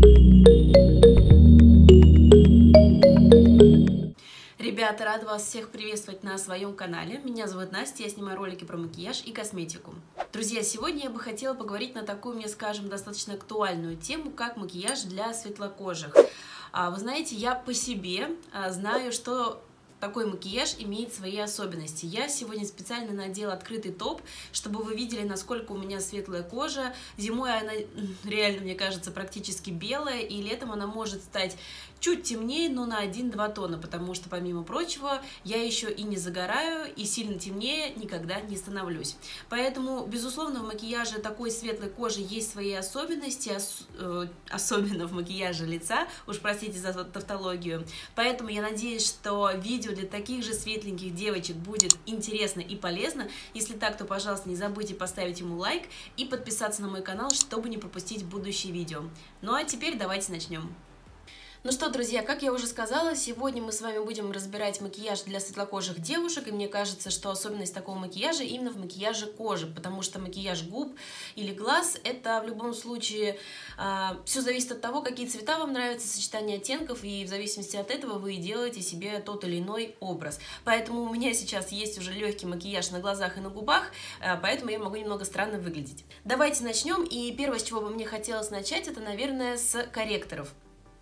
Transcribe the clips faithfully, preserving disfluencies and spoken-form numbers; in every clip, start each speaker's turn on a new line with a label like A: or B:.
A: Ребята, рада вас всех приветствовать на своем канале. Меня зовут Настя, я снимаю ролики про макияж и косметику. Друзья, сегодня я бы хотела поговорить на такую, мне скажем, достаточно актуальную тему, как макияж для светлокожих. Вы знаете, я по себе знаю, что такой макияж имеет свои особенности. Я сегодня специально надела открытый топ, чтобы вы видели, насколько у меня светлая кожа. Зимой она реально, мне кажется, практически белая, и летом она может стать чуть темнее, но на один-два тона, потому что, помимо прочего, я еще и не загораю, и сильно темнее никогда не становлюсь. Поэтому, безусловно, в макияже такой светлой кожи есть свои особенности, ос э, особенно в макияже лица, уж простите за тавтологию. Поэтому я надеюсь, что видео для таких же светленьких девочек будет интересно и полезно. Если так, то, пожалуйста, не забудьте поставить ему лайк и подписаться на мой канал, чтобы не пропустить будущие видео. Ну а теперь давайте начнем. Ну что, друзья, как я уже сказала, сегодня мы с вами будем разбирать макияж для светлокожих девушек, и мне кажется, что особенность такого макияжа именно в макияже кожи, потому что макияж губ или глаз — это в любом случае э, все зависит от того, какие цвета вам нравятся, сочетание оттенков, и в зависимости от этого вы делаете себе тот или иной образ. Поэтому у меня сейчас есть уже легкий макияж на глазах и на губах, э, поэтому я могу немного странно выглядеть. Давайте начнем, и первое, с чего бы мне хотелось начать, это, наверное, с корректоров.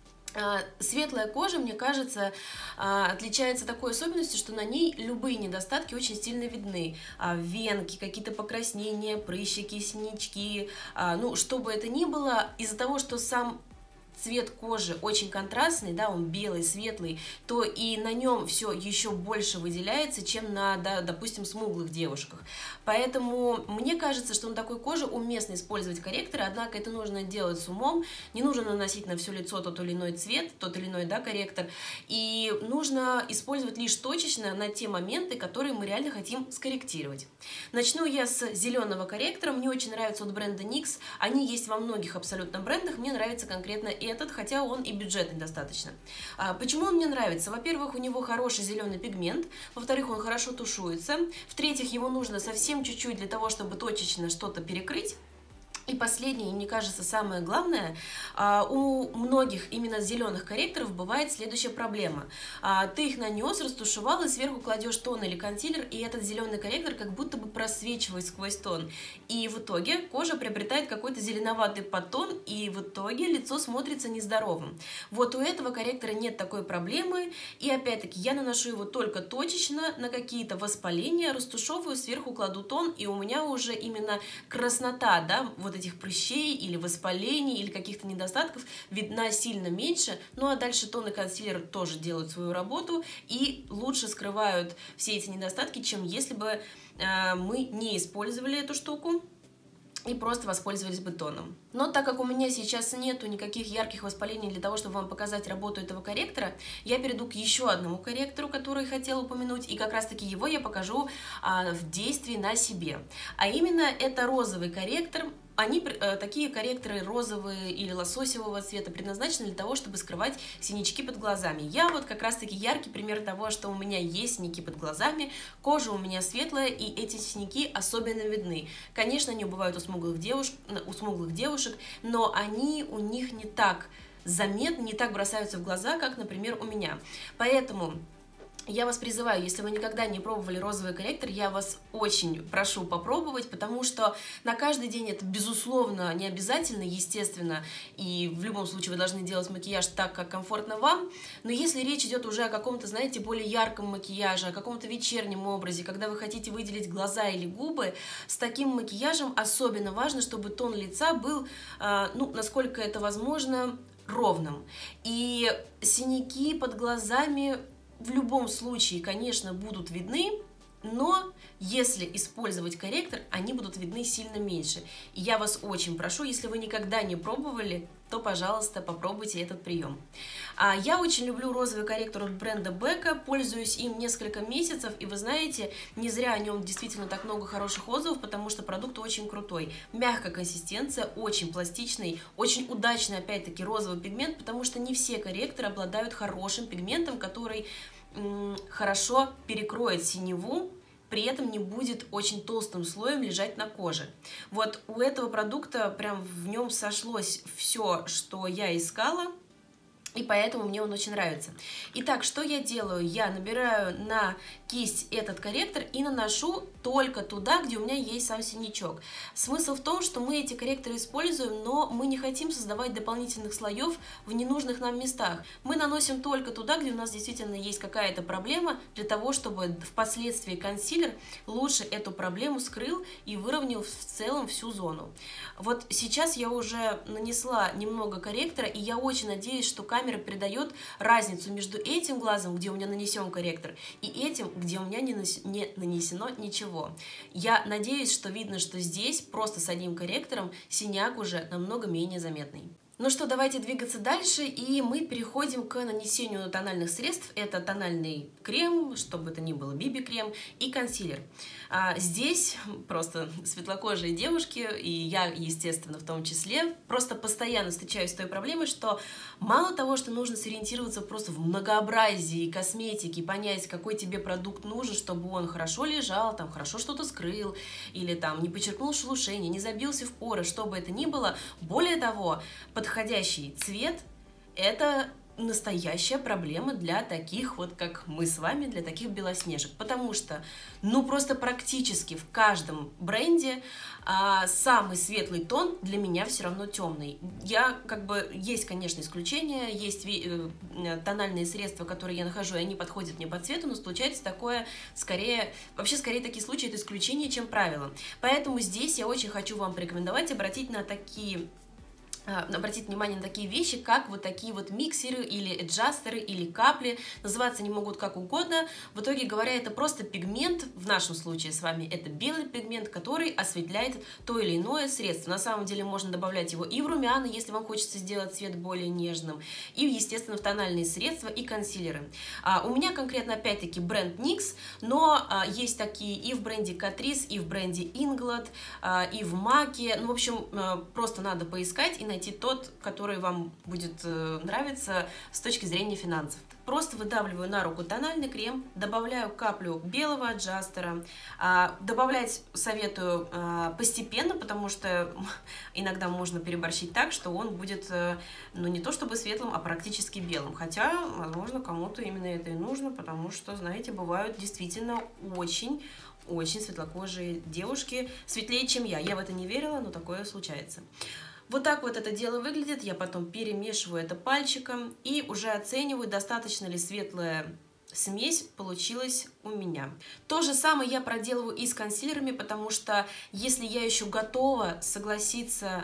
A: Светлая кожа, мне кажется, отличается такой особенностью, что на ней любые недостатки очень сильно видны. Венки, какие-то покраснения, прыщики, синячки, ну, что бы это ни было, из-за того, что сам цвет кожи очень контрастный, да, он белый, светлый, то и на нем все еще больше выделяется, чем на, да, допустим, смуглых девушках. Поэтому мне кажется, что на такой коже уместно использовать корректоры, однако это нужно делать с умом, не нужно наносить на все лицо тот или иной цвет, тот или иной, да, корректор, и нужно использовать лишь точечно на те моменты, которые мы реально хотим скорректировать. Начну я с зеленого корректора, мне очень нравится от бренда никс, они есть во многих абсолютно брендах, мне нравится конкретно этот, хотя он и бюджетный достаточно. А, почему он мне нравится? Во-первых, у него хороший зеленый пигмент, во-вторых, он хорошо тушуется, в-третьих, его нужно совсем чуть-чуть для того, чтобы точечно что-то перекрыть. И последнее, и мне кажется, самое главное, у многих именно зеленых корректоров бывает следующая проблема. Ты их нанес, растушевал, и сверху кладешь тон или консилер, и этот зеленый корректор как будто бы просвечивает сквозь тон. И в итоге кожа приобретает какой-то зеленоватый подтон, и в итоге лицо смотрится нездоровым. Вот у этого корректора нет такой проблемы, и опять-таки я наношу его только точечно на какие-то воспаления, растушевываю, сверху кладу тон, и у меня уже именно краснота, да, вот этих прыщей или воспалений или каких-то недостатков видна сильно меньше. Ну а дальше тон и консилер тоже делают свою работу и лучше скрывают все эти недостатки, чем если бы э, мы не использовали эту штуку и просто воспользовались бы тоном. Но так как у меня сейчас нету никаких ярких воспалений для того, чтобы вам показать работу этого корректора, я перейду к еще одному корректору, который хотела упомянуть, и как раз таки его я покажу а, в действии на себе. А именно это розовый корректор. Они, такие корректоры розовые или лососевого цвета, предназначены для того, чтобы скрывать синячки под глазами. Я вот как раз-таки яркий пример того, что у меня есть синяки под глазами, кожа у меня светлая, и эти синяки особенно видны. Конечно, они бывают у смуглых девушек, у смуглых девушек, но они у них не так заметны, не так бросаются в глаза, как, например, у меня. Поэтому я вас призываю, если вы никогда не пробовали розовый корректор, я вас очень прошу попробовать, потому что на каждый день это, безусловно, не обязательно, естественно, и в любом случае вы должны делать макияж так, как комфортно вам, но если речь идет уже о каком-то, знаете, более ярком макияже, о каком-то вечернем образе, когда вы хотите выделить глаза или губы, с таким макияжем особенно важно, чтобы тон лица был, ну, насколько это возможно, ровным. И синяки под глазами в любом случае, конечно, будут видны, но если использовать корректор, они будут видны сильно меньше. И я вас очень прошу, если вы никогда не пробовали, то, пожалуйста, попробуйте этот прием. А я очень люблю розовый корректор от бренда Becca, пользуюсь им несколько месяцев, и вы знаете, не зря о нем действительно так много хороших отзывов, потому что продукт очень крутой. Мягкая консистенция, очень пластичный, очень удачный, опять-таки, розовый пигмент, потому что не все корректоры обладают хорошим пигментом, который м, хорошо перекроет синеву при этом не будет очень толстым слоем лежать на коже. Вот у этого продукта прям в нем сошлось все, что я искала, и поэтому мне он очень нравится. Итак, что я делаю? Я набираю на кисть этот корректор и наношу только туда, где у меня есть сам синячок. Смысл в том, что мы эти корректоры используем, но мы не хотим создавать дополнительных слоев в ненужных нам местах. Мы наносим только туда, где у нас действительно есть какая-то проблема, для того, чтобы впоследствии консилер лучше эту проблему скрыл и выровнял в целом всю зону. Вот сейчас я уже нанесла немного корректора, и я очень надеюсь, что камера передает разницу между этим глазом, где у меня нанесен корректор, и этим, где у меня не нанесено ничего. Я надеюсь, что видно, что здесь просто с одним корректором синяк уже намного менее заметный. Ну что, давайте двигаться дальше, и мы переходим к нанесению тональных средств. Это тональный крем, чтобы это ни было, би би-крем, и консилер. А здесь просто светлокожие девушки, и я, естественно, в том числе, просто постоянно встречаюсь с той проблемой, что мало того, что нужно сориентироваться просто в многообразии косметики, понять, какой тебе продукт нужен, чтобы он хорошо лежал, там, хорошо что-то скрыл, или там не подчеркнул шелушение, не забился в поры, что бы это ни было. Более того, подходящий цвет – это настоящая проблема для таких вот, как мы с вами, для таких белоснежек, потому что, ну, просто практически в каждом бренде а, самый светлый тон для меня все равно темный. Я, как бы, есть, конечно, исключения, есть э, тональные средства, которые я нахожу, и они подходят мне по цвету, но случается такое, скорее, вообще, скорее, такие случаи – это исключение, чем правило. Поэтому здесь я очень хочу вам порекомендовать обратить на такие обратить внимание на такие вещи, как вот такие вот миксеры или эджастеры или капли. Называться они могут как угодно. В итоге говоря, это просто пигмент, в нашем случае с вами это белый пигмент, который осветляет то или иное средство. На самом деле можно добавлять его и в румяна, если вам хочется сделать цвет более нежным, и, естественно, в тональные средства и консилеры. А, у меня конкретно опять-таки бренд никс, но а, есть такие и в бренде Catrice, и в бренде Inglot, а, и в Маке. Ну, в общем, а, просто надо поискать и найти найти тот, который вам будет э, нравиться с точки зрения финансов. Просто выдавливаю на руку тональный крем, добавляю каплю белого аджастера. А, добавлять советую а, постепенно, потому что иногда можно переборщить так, что он будет, э, ну, не то чтобы светлым, а практически белым. Хотя, возможно, кому-то именно это и нужно, потому что, знаете, бывают действительно очень очень светлокожие девушки, светлее, чем я. Я в это не верила, но такое случается. Вот так вот это дело выглядит, я потом перемешиваю это пальчиком и уже оцениваю, достаточно ли светлая смесь получилась у меня. То же самое я проделываю и с консилерами, потому что если я еще готова согласиться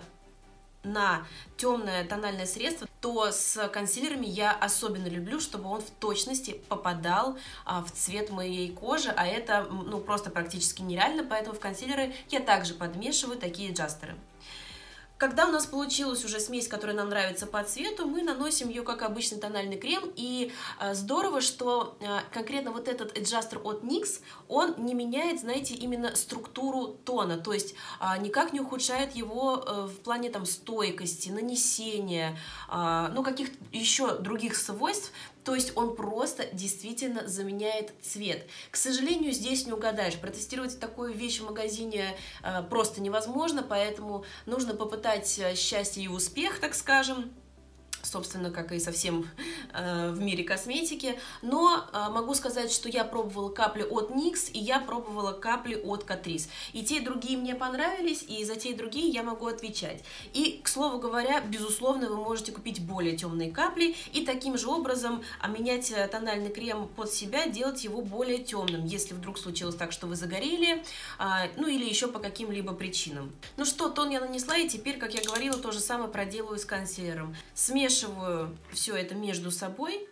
A: на темное тональное средство, то с консилерами я особенно люблю, чтобы он в точности попадал а, в цвет моей кожи, а это, ну, просто практически нереально, поэтому в консилеры я также подмешиваю такие джастеры. Когда у нас получилась уже смесь, которая нам нравится по цвету, мы наносим ее как обычный тональный крем. И э, здорово, что э, конкретно вот этот эджастер от никс, он не меняет, знаете, именно структуру тона. То есть э, никак не ухудшает его э, в плане там стойкости, нанесения, э, ну каких-то еще других свойств. То есть он просто действительно заменяет цвет. К сожалению, здесь не угадаешь. Протестировать такую вещь в магазине э, просто невозможно, поэтому нужно попытать счастье и успех, так скажем. Собственно, как и совсем э, в мире косметики. Но э, могу сказать, что я пробовала капли от никс и я пробовала капли от Catrice. И те, и другие мне понравились, и за те, и другие я могу отвечать. И, к слову говоря, безусловно, вы можете купить более темные капли и таким же образом а, менять тональный крем под себя, делать его более темным, если вдруг случилось так, что вы загорели, а, ну или еще по каким-либо причинам. Ну что, тон я нанесла, и теперь, как я говорила, то же самое проделаю с консилером. Смешиваю Смешиваю все это между собой,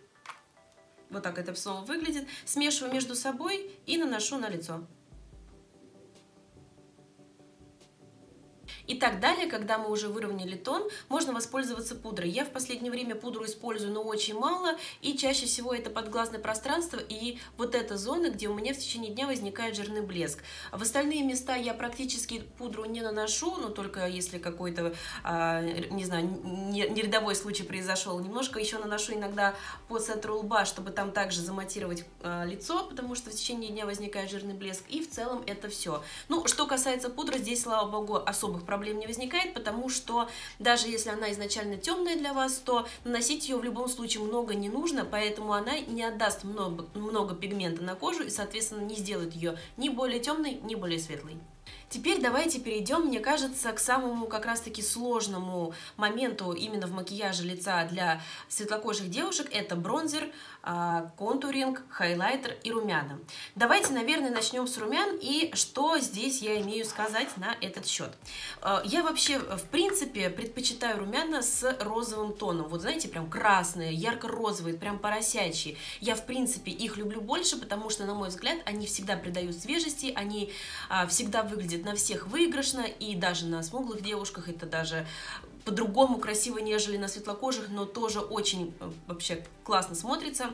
A: вот так это снова выглядит, смешиваю между собой и наношу на лицо. И так далее, когда мы уже выровняли тон, можно воспользоваться пудрой. Я в последнее время пудру использую, но очень мало, и чаще всего это подглазное пространство и вот эта зона, где у меня в течение дня возникает жирный блеск. В остальные места я практически пудру не наношу, но только если какой-то, не знаю, не рядовой случай произошел. Немножко еще наношу иногда по центру лба, чтобы там также заматировать лицо, потому что в течение дня возникает жирный блеск, и в целом это все. Ну, что касается пудры, здесь, слава богу, особых проблем не возникает, потому что даже если она изначально темная для вас, то наносить ее в любом случае много не нужно, поэтому она не отдаст много, много пигмента на кожу и, соответственно, не сделает ее ни более темной, ни более светлой. Теперь давайте перейдем, мне кажется, к самому как раз-таки сложному моменту именно в макияже лица для светлокожих девушек. Это бронзер, контуринг, хайлайтер и румяна. Давайте, наверное, начнем с румян, и что здесь я имею сказать на этот счет. Я вообще, в принципе, предпочитаю румяна с розовым тоном. Вот знаете, прям красные, ярко-розовые, прям поросячьи. Я, в принципе, их люблю больше, потому что, на мой взгляд, они всегда придают свежести, они всегда выглядят на всех выигрышно, и даже на смуглых девушках это даже по-другому красиво, нежели на светлокожих, но тоже очень вообще классно смотрится.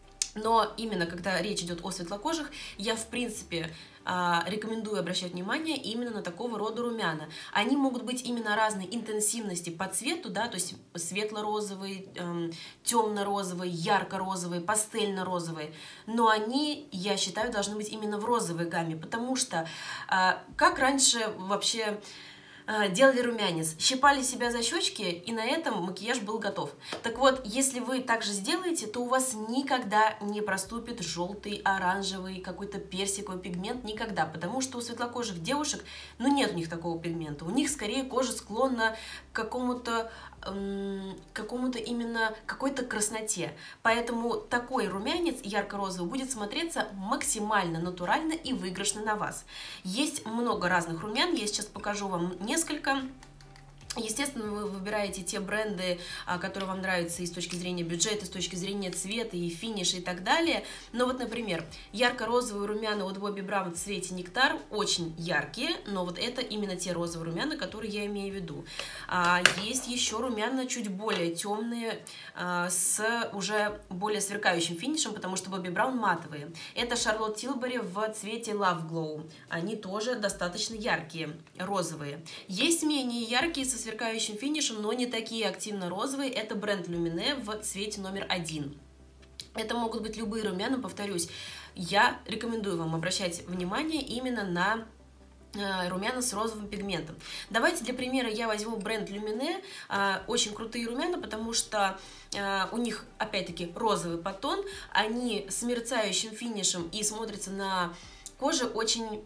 A: Но именно когда речь идет о светлокожих, я в принципе рекомендую обращать внимание именно на такого рода румяна. Они могут быть именно разной интенсивности по цвету, да, то есть светло-розовый, эм, темно-розовый, ярко-розовый, пастельно-розовый, но они, я считаю, должны быть именно в розовой гамме, потому что э, как раньше вообще делали румянец, щипали себя за щечки, и на этом макияж был готов. Так вот, если вы также сделаете, то у вас никогда не проступит желтый, оранжевый, какой-то персиковый пигмент, никогда, потому что у светлокожих девушек, ну, нет у них такого пигмента, у них скорее кожа склонна к какому-то какому-то именно какой-то красноте. Поэтому такой румянец ярко-розовый будет смотреться максимально натурально и выигрышно на вас. Есть много разных румян, я сейчас покажу вам несколько. Естественно, вы выбираете те бренды, которые вам нравятся и с точки зрения бюджета, и с точки зрения цвета, и финиша, и так далее. Но вот, например, ярко-розовые румяна от Bobbi Brown в цвете нектар очень яркие, но вот это именно те розовые румяна, которые я имею в виду. Есть еще румяна чуть более темные, с уже более сверкающим финишем, потому что Bobbi Brown матовые. Это Charlotte Tilbury в цвете Love Glow. Они тоже достаточно яркие, розовые. Есть менее яркие со сверкающим финишем, но не такие активно розовые. Это бренд Lumineux в цвете номер один. Это могут быть любые румяна, повторюсь. Я рекомендую вам обращать внимание именно на румяна с розовым пигментом. Давайте для примера я возьму бренд Lumineux. Очень крутые румяна, потому что у них опять-таки розовый подтон. Они с мерцающим финишем и смотрятся на коже очень...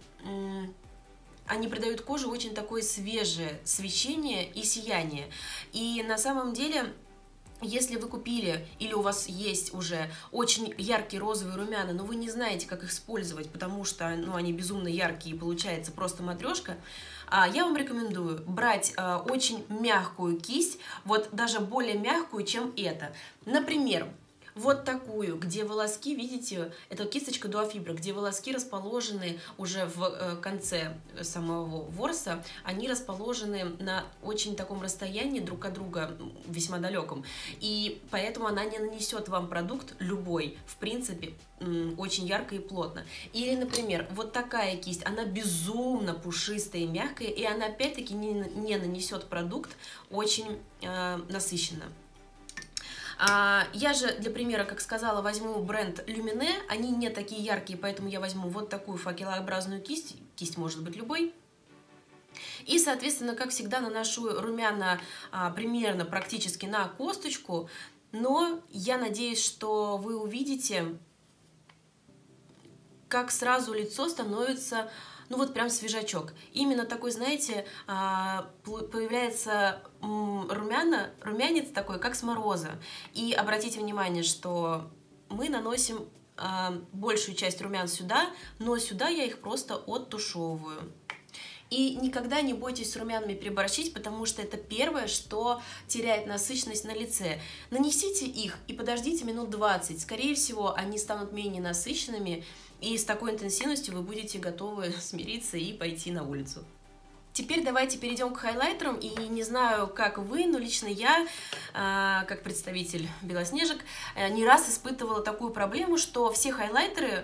A: Они придают коже очень такое свежее свечение и сияние. И на самом деле, если вы купили или у вас есть уже очень яркие розовые румяна, но вы не знаете, как их использовать, потому что ну, они безумно яркие и получается просто матрешка, я вам рекомендую брать очень мягкую кисть, вот даже более мягкую, чем эта. Например, вот такую, где волоски, видите, это кисточка дуофибра, где волоски расположены уже в конце самого ворса, они расположены на очень таком расстоянии друг от друга, весьма далеком, и поэтому она не нанесет вам продукт любой, в принципе, очень ярко и плотно. Или, например, вот такая кисть, она безумно пушистая и мягкая, и она опять-таки не, не нанесет продукт очень э, насыщенно. Я же, для примера, как сказала, возьму бренд Lumineux, они не такие яркие, поэтому я возьму вот такую факелообразную кисть, кисть может быть любой. И, соответственно, как всегда, наношу румяна а, примерно практически на косточку, но я надеюсь, что вы увидите, как сразу лицо становится... Ну вот прям свежачок. Именно такой, знаете, появляется румяна, румянец такой, как с мороза. И обратите внимание, что мы наносим большую часть румян сюда, но сюда я их просто оттушевываю. И никогда не бойтесь с румянами переборщить, потому что это первое, что теряет насыщенность на лице. Нанесите их и подождите минут двадцать. Скорее всего, они станут менее насыщенными, и с такой интенсивностью вы будете готовы смириться и пойти на улицу. Теперь давайте перейдем к хайлайтерам, и не знаю, как вы, но лично я, как представитель Белоснежек, не раз испытывала такую проблему, что все хайлайтеры,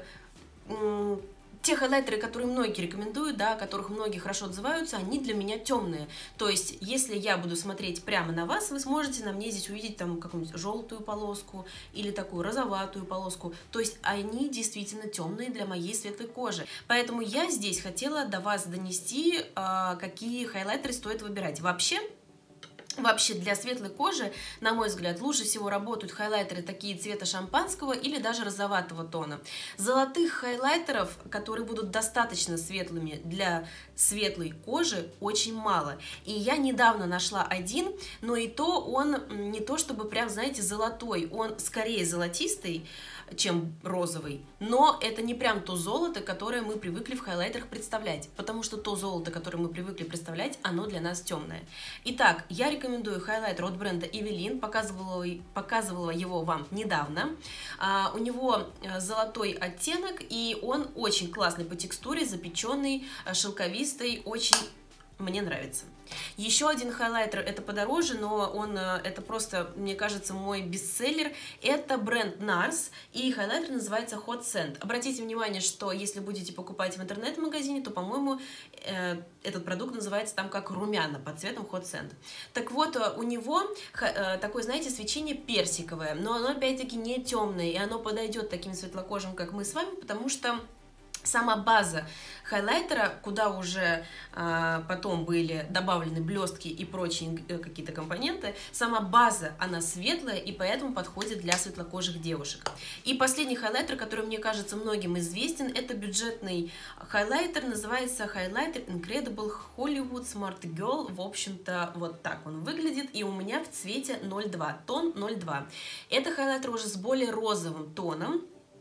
A: те хайлайтеры, которые многие рекомендуют, да, о которых многие хорошо отзываются, они для меня темные. То есть, если я буду смотреть прямо на вас, вы сможете на мне здесь увидеть там какую-нибудь желтую полоску или такую розоватую полоску. То есть, они действительно темные для моей светлой кожи. Поэтому я здесь хотела до вас донести, какие хайлайтеры стоит выбирать. Вообще, Вообще для светлой кожи, на мой взгляд, лучше всего работают хайлайтеры такие цвета шампанского или даже розоватого тона. Золотых хайлайтеров, которые будут достаточно светлыми для светлой кожи, очень мало. И я недавно нашла один, но и то он не то чтобы прям, знаете, золотой, он скорее золотистый, чем розовый, но это не прям то золото, которое мы привыкли в хайлайтерах представлять, потому что то золото, которое мы привыкли представлять, оно для нас темное. Итак, я рекомендую хайлайтер от бренда Evelyn, показывала, показывала его вам недавно. А, у него золотой оттенок, и он очень классный по текстуре, запеченный, шелковистый, очень мне нравится. Еще один хайлайтер, это подороже, но он, это просто, мне кажется, мой бестселлер. Это бренд Nars, и хайлайтер называется Hot Sand. Обратите внимание, что если будете покупать в интернет-магазине, то, по-моему, э, этот продукт называется там как румяна под цветом Hot Sand. Так вот, у него э, такое, знаете, свечение персиковое, но оно, опять-таки, не темное, и оно подойдет таким светлокожим, как мы с вами, потому что сама база хайлайтера, куда уже а, потом были добавлены блестки и прочие какие-то компоненты, сама база, она светлая и поэтому подходит для светлокожих девушек. И последний хайлайтер, который, мне кажется, многим известен, это бюджетный хайлайтер, называется хайлайтер Incredible Hollywood Smart Girl. В общем-то, вот так он выглядит, и у меня в цвете ноль два, тон ноль два. Это хайлайтер уже с более розовым тоном.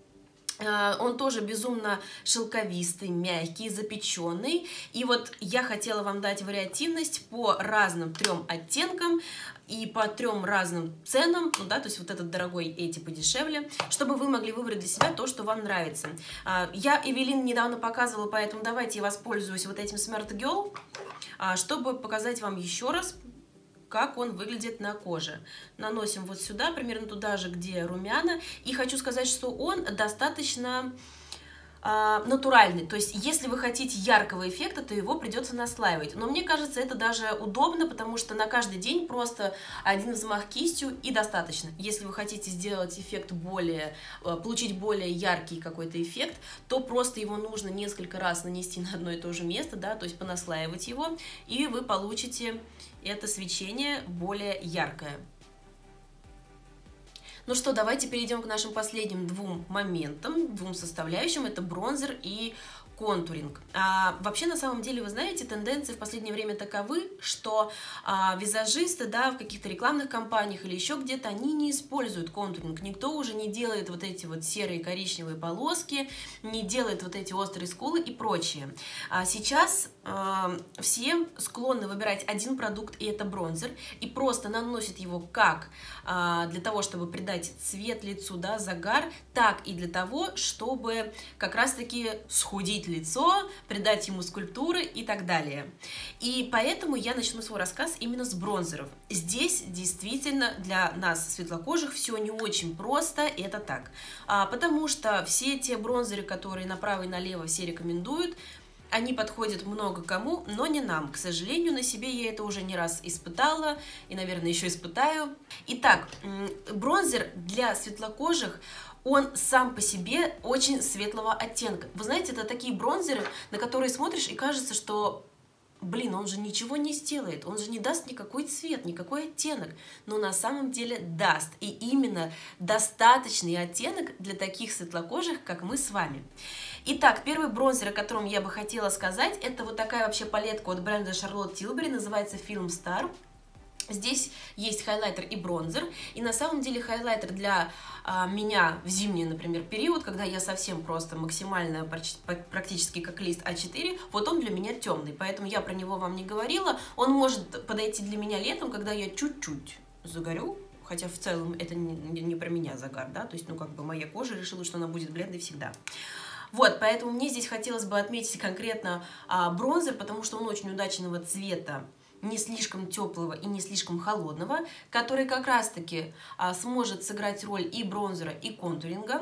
A: Он тоже безумно шелковистый, мягкий, запеченный. И вот я хотела вам дать вариативность по разным трем оттенкам и по трем разным ценам, ну да, то есть вот этот дорогой, эти подешевле, чтобы вы могли выбрать для себя то, что вам нравится. Я Evelyn недавно показывала, поэтому давайте я воспользуюсь вот этим Smart Girl, чтобы показать вам еще раз, как он выглядит на коже. Наносим вот сюда, примерно туда же, где румяна. И хочу сказать, что он достаточно э, натуральный. То есть, если вы хотите яркого эффекта, то его придется наслаивать. Но мне кажется, это даже удобно, потому что на каждый день просто один взмах кистью и достаточно. Если вы хотите сделать эффект более, э, получить более яркий какой-то эффект, то просто его нужно несколько раз нанести на одно и то же место, да, то есть понаслаивать его, и вы получите это свечение более яркое. Ну что, давайте перейдем к нашим последним двум моментам, двум составляющим. Это бронзер и контуринг. А, вообще, на самом деле, вы знаете, тенденции в последнее время таковы, что а, визажисты, да, в каких-то рекламных кампаниях или еще где-то, они не используют контуринг. Никто уже не делает вот эти вот серые коричневые полоски, не делает вот эти острые скулы и прочее. А сейчас а, все склонны выбирать один продукт, и это бронзер, и просто наносят его как а, для того, чтобы придать цвет лицу, да, загар, так и для того, чтобы как раз-таки схудить лицо, придать ему скульптуры и так далее. И поэтому я начну свой рассказ именно с бронзеров. Здесь действительно для нас, светлокожих, все не очень просто, это так. А, потому что все те бронзеры, которые направо и налево все рекомендуют, они подходят много кому, но не нам. К сожалению, на себе я это уже не раз испытала и, наверное, еще испытаю. Итак, бронзер для светлокожих, он сам по себе очень светлого оттенка. Вы знаете, это такие бронзеры, на которые смотришь и кажется, что, блин, он же ничего не сделает, он же не даст никакой цвет, никакой оттенок. Но на самом деле даст. И именно достаточный оттенок для таких светлокожих, как мы с вами. Итак, первый бронзер, о котором я бы хотела сказать, это вот такая вообще палетка от бренда Charlotte Tilbury, называется Film Star. Здесь есть хайлайтер и бронзер, и на самом деле хайлайтер для а, меня в зимний, например, период, когда я совсем просто максимально практически как лист а четыре, вот он для меня темный, поэтому я про него вам не говорила. Он может подойти для меня летом, когда я чуть-чуть загорю, хотя в целом это не, не про меня загар, да, то есть, ну, как бы моя кожа решила, что она будет бледной всегда. Вот, поэтому мне здесь хотелось бы отметить конкретно а, бронзер, потому что он очень удачного цвета, не слишком теплого и не слишком холодного, который как раз-таки а, сможет сыграть роль и бронзера, и контуринга.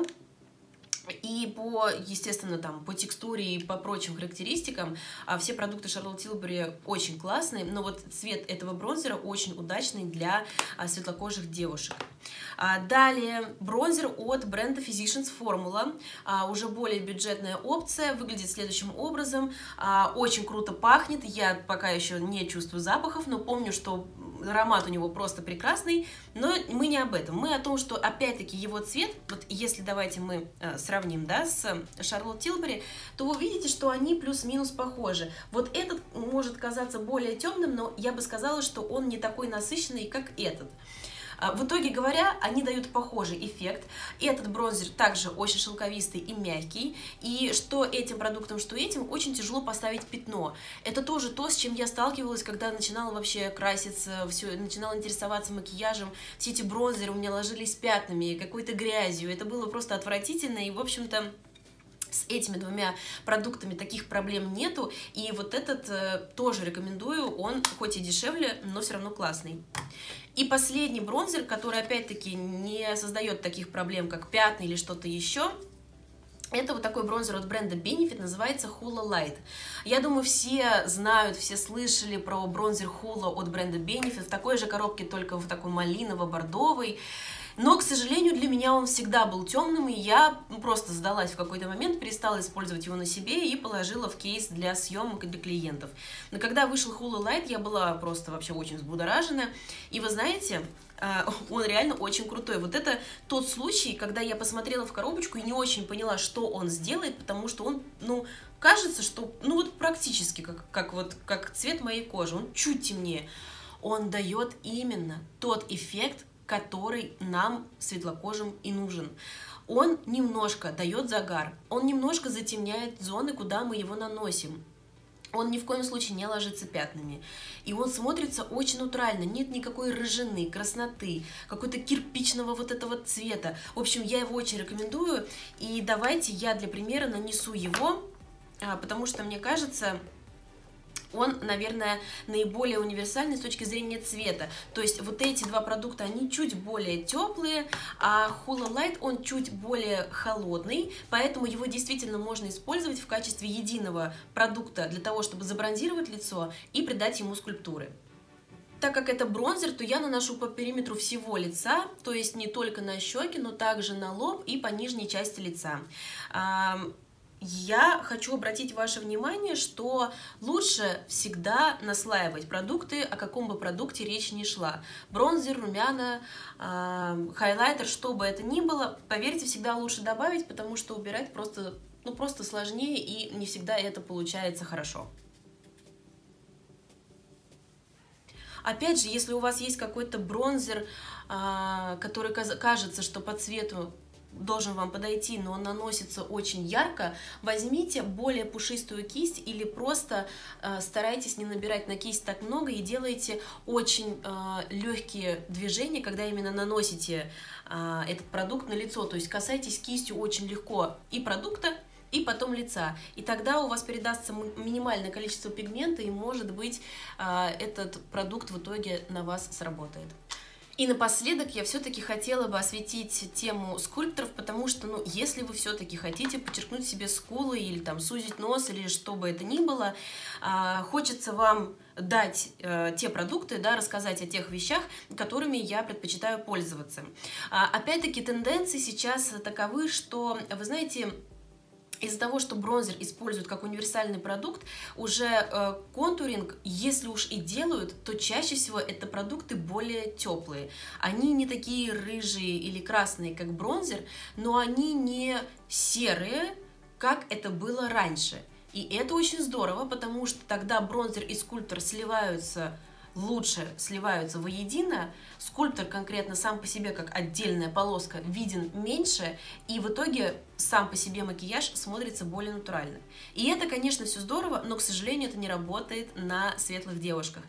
A: И по, естественно, там, по текстуре и по прочим характеристикам а, все продукты Charlotte Tilbury очень классные, но вот цвет этого бронзера очень удачный для а, светлокожих девушек. А, далее бронзер от бренда Physicians Formula, а, уже более бюджетная опция, выглядит следующим образом, а, очень круто пахнет, я пока еще не чувствую запахов, но помню, что аромат у него просто прекрасный, но мы не об этом, мы о том, что опять-таки его цвет, вот если давайте мы а, сравним, да, с Charlotte Tilbury, то вы видите, что они плюс-минус похожи. Вот этот может казаться более темным, но я бы сказала, что он не такой насыщенный, как этот. В итоге говоря, они дают похожий эффект. Этот бронзер также очень шелковистый и мягкий. И что этим продуктом, что этим, очень тяжело поставить пятно. Это тоже то, с чем я сталкивалась, когда начинала вообще краситься, все, начинала интересоваться макияжем. Все эти бронзеры у меня ложились пятнами, какой-то грязью. Это было просто отвратительно. И, в общем-то, с этими двумя продуктами таких проблем нету. И вот этот э, тоже рекомендую. Он хоть и дешевле, но все равно классный. И последний бронзер, который опять-таки не создает таких проблем, как пятна или что-то еще, это вот такой бронзер от бренда Benefit, называется Hoola Light. Я думаю, все знают, все слышали про бронзер Hoola от бренда Benefit в такой же коробке, только в такой малиново-бордовой. Но, к сожалению, для меня он всегда был темным, и я просто сдалась в какой-то момент, перестала использовать его на себе и положила в кейс для съемок и для клиентов. Но когда вышел Hoola Light, я была просто вообще очень взбудоражена. И вы знаете, он реально очень крутой. Вот это тот случай, когда я посмотрела в коробочку и не очень поняла, что он сделает, потому что он, ну, кажется, что, ну, вот практически как, как, вот, как цвет моей кожи, он чуть темнее. Он дает именно тот эффект, который нам, светлокожим, и нужен. Он немножко дает загар, он немножко затемняет зоны, куда мы его наносим. Он ни в коем случае не ложится пятнами. И он смотрится очень натурально, нет никакой рыжины, красноты, какой-то кирпичного вот этого цвета. В общем, я его очень рекомендую. И давайте я для примера нанесу его, потому что мне кажется, он, наверное, наиболее универсальный с точки зрения цвета. То есть вот эти два продукта, они чуть более теплые, а Hoola Light, он чуть более холодный, поэтому его действительно можно использовать в качестве единого продукта для того, чтобы забронзировать лицо и придать ему скульптуры. Так как это бронзер, то я наношу по периметру всего лица, то есть не только на щеки, но также на лоб и по нижней части лица. Я хочу обратить ваше внимание, что лучше всегда наслаивать продукты, о каком бы продукте речь ни шла. Бронзер, румяна, э, хайлайтер, что бы это ни было, поверьте, всегда лучше добавить, потому что убирать просто, ну, просто сложнее, и не всегда это получается хорошо. Опять же, если у вас есть какой-то бронзер, э, который кажется, что по цвету должен вам подойти, но он наносится очень ярко, возьмите более пушистую кисть или просто э, старайтесь не набирать на кисть так много и делайте очень э, легкие движения, когда именно наносите э, этот продукт на лицо, то есть касайтесь кистью очень легко и продукта, и потом лица, и тогда у вас передастся минимальное количество пигмента, и, может быть, э, этот продукт в итоге на вас сработает. И напоследок я все-таки хотела бы осветить тему скульпторов, потому что, ну, если вы все-таки хотите подчеркнуть себе скулы или там сузить нос, или что бы это ни было, э, хочется вам дать э, те продукты, да, рассказать о тех вещах, которыми я предпочитаю пользоваться. А, опять-таки, тенденции сейчас таковы, что, вы знаете, из-за того, что бронзер используют как универсальный продукт, уже э, контуринг, если уж и делают, то чаще всего это продукты более теплые. Они не такие рыжие или красные, как бронзер, но они не серые, как это было раньше. И это очень здорово, потому что тогда бронзер и скульптор сливаются лучше, сливаются воедино, скульптор конкретно сам по себе как отдельная полоска виден меньше, и в итоге сам по себе макияж смотрится более натурально. И это, конечно, все здорово, но, к сожалению, это не работает на светлых девушках.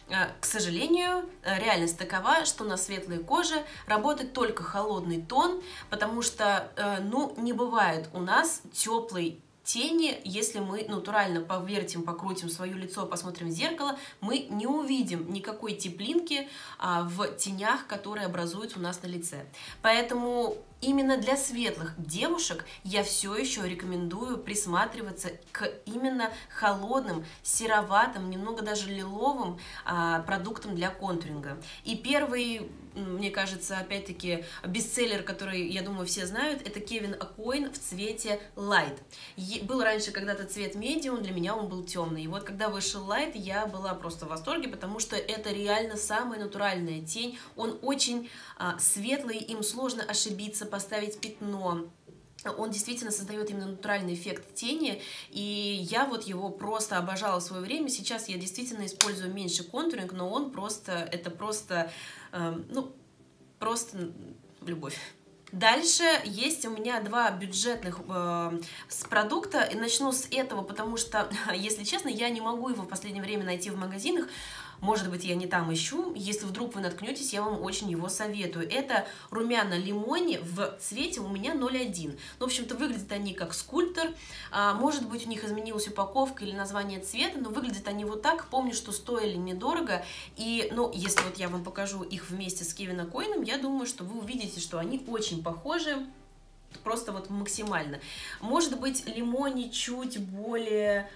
A: К сожалению, реальность такова, что на светлой коже работает только холодный тон, потому что, ну, не бывает у нас теплой тени, если мы натурально повертим, покрутим свое лицо, посмотрим в зеркало, мы не увидим никакой теплинки а, в тенях, которые образуются у нас на лице. Поэтому именно для светлых девушек я все еще рекомендую присматриваться к именно холодным, сероватым, немного даже лиловым а, продуктам для контуринга. И первый, мне кажется, опять-таки, бестселлер, который, я думаю, все знают, это Kevyn Aucoin в цвете Light. Был раньше когда-то цвет Medium, для меня он был темный. И вот когда вышел Light, я была просто в восторге, потому что это реально самая натуральная тень. Он очень а, светлый, им сложно ошибиться, поставить пятно. Он действительно создает именно натуральный эффект тени, и я вот его просто обожала в свое время. Сейчас я действительно использую меньше контуринг, но он просто, это просто, э, ну, просто любовь. Дальше есть у меня два бюджетных э, продукта, и начну с этого, потому что, если честно, я не могу его в последнее время найти в магазинах. Может быть, я не там ищу. Если вдруг вы наткнетесь, я вам очень его советую. Это румяна лимони в цвете у меня ноль один. Ну, в общем-то, выглядят они как скульптор. А, может быть, у них изменилась упаковка или название цвета, но выглядят они вот так. Помню, что стоили недорого. И, ну, если вот я вам покажу их вместе с Kevyn Aucoin, я думаю, что вы увидите, что они очень похожи. Просто вот максимально. Может быть, лимони чуть более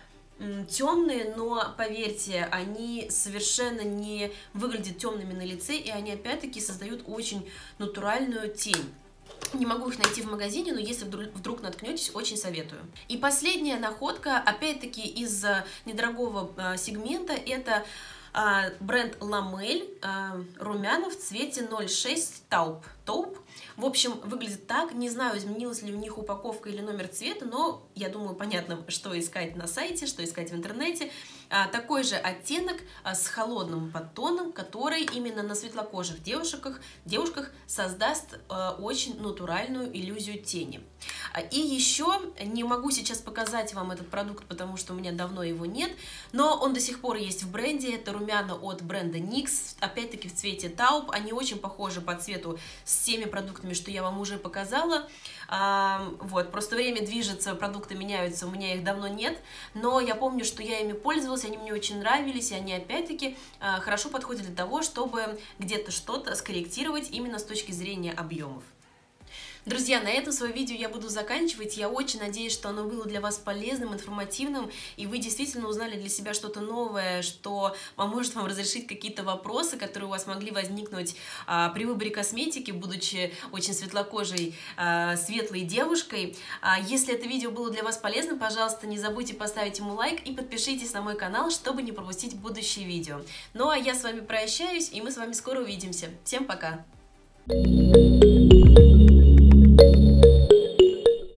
A: темные, но поверьте, они совершенно не выглядят темными на лице, и они опять-таки создают очень натуральную тень. Не могу их найти в магазине, но если вдруг, вдруг наткнетесь, очень советую. И последняя находка, опять-таки из недорогого а, сегмента, это а, бренд Ламель, а, румяна в цвете ноль шесть Taupe. Taupe. В общем, выглядит так. Не знаю, изменилась ли у них упаковка или номер цвета, но я думаю, понятно, что искать на сайте, что искать в интернете. А, такой же оттенок а, с холодным подтоном, который именно на светлокожих девушках, девушках создаст а, очень натуральную иллюзию тени. А, и еще не могу сейчас показать вам этот продукт, потому что у меня давно его нет, но он до сих пор есть в бренде. Это румяна от бренда никс, опять-таки в цвете Taupe. Они очень похожи по цвету с теми продуктами, что я вам уже показала. А, вот, просто время движется, продукты меняются, у меня их давно нет, но я помню, что я ими пользовалась, они мне очень нравились, и они опять-таки а, хорошо подходят для того, чтобы где-то что-то скорректировать именно с точки зрения объемов. Друзья, на этом свое видео я буду заканчивать. Я очень надеюсь, что оно было для вас полезным, информативным, и вы действительно узнали для себя что-то новое, что поможет вам разрешить какие-то вопросы, которые у вас могли возникнуть а, при выборе косметики, будучи очень светлокожей, а, светлой девушкой. А, если это видео было для вас полезным, пожалуйста, не забудьте поставить ему лайк и подпишитесь на мой канал, чтобы не пропустить будущие видео. Ну а я с вами прощаюсь, и мы с вами скоро увидимся. Всем пока! Thank you.